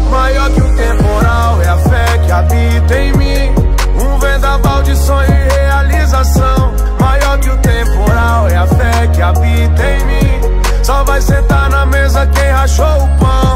Maior que o temporal é a fé que habita em mim. Um vendaval de sonho e realização. Maior que o temporal é a fé que habita em mim. Só vai sentar na mesa quem rachou o pão.